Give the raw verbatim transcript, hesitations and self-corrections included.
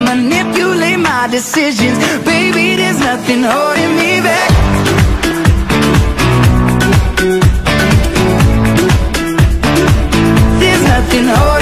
manipulate my decisions. Baby, there's nothing holding me back. There's nothing holding